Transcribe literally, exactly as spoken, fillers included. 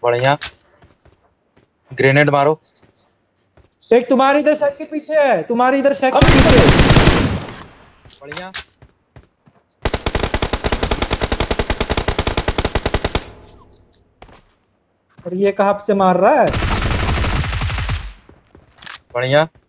बढ़िया। ग्रेनेड मारो। एक तुम्हारे इधर शेड के पीछे है, तुम्हारे इधर शेड के पीछे। बढ़िया। और ये कहाँ से मार रहा है? बढ़िया।